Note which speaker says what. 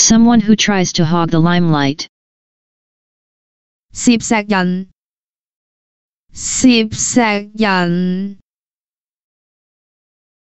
Speaker 1: Someone who tries to hog the limelight.
Speaker 2: 攝石人，攝石人。